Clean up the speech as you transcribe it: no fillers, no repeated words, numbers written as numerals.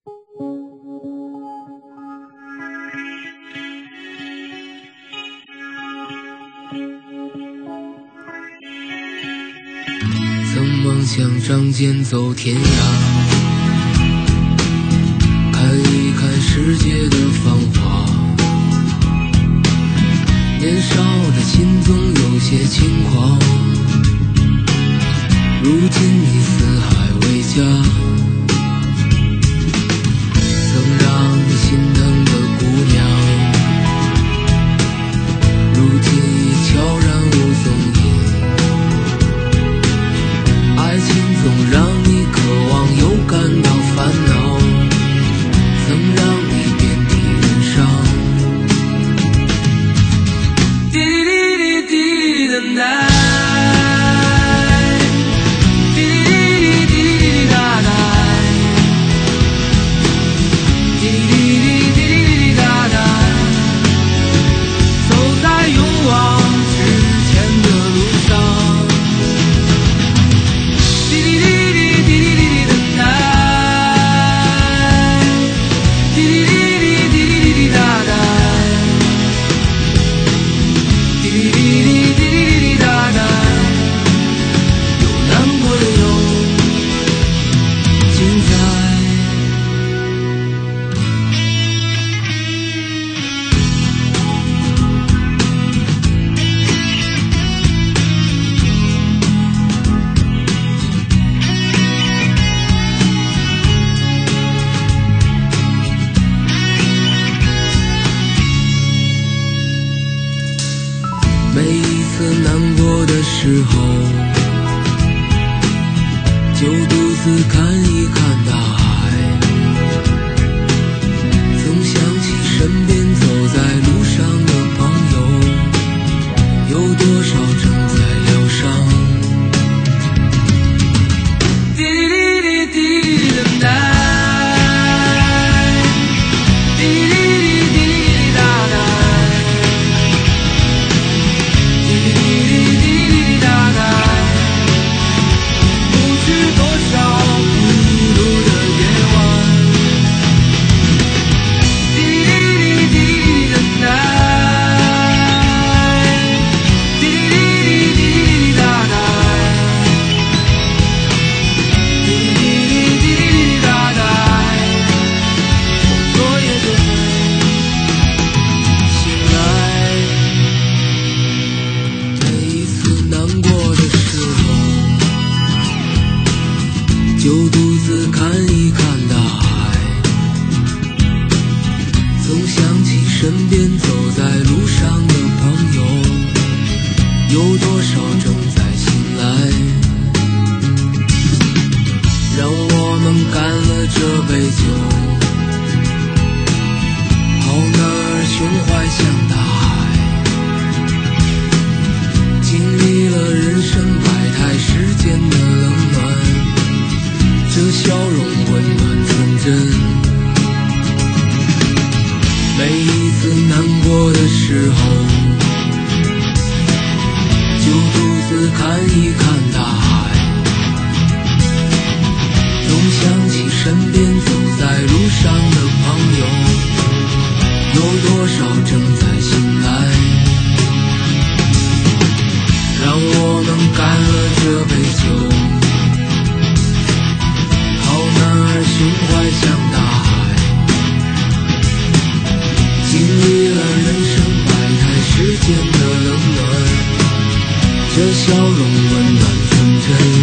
曾梦想仗剑走天涯，看一看世界的芳华。年少的心总有些轻狂，如今已四海为家。曾让你心疼的姑娘，如今已悄然无踪影。爱情总让你渴望又感到烦恼，曾让你遍体鳞伤。滴滴滴滴的奶。每一次难过的时候，就独自看一看大海，总想起身边走在路上的朋友，有多少正在疗伤。滴滴滴滴的奶。就独自看一看大海，总想起身边走在路上的朋友，有多少正在醒来。让我们干了这杯酒，好男儿胸怀像大海，经历了人生百态世间的冷暖，这笑容温暖纯真。每一次难过的时候，就独自看一看大海，总想起身边走在路上的朋友，有多少正在醒来。让我们干了这杯酒，胸怀像大海，经历了人生百态世间的冷暖，这笑容温暖纯真。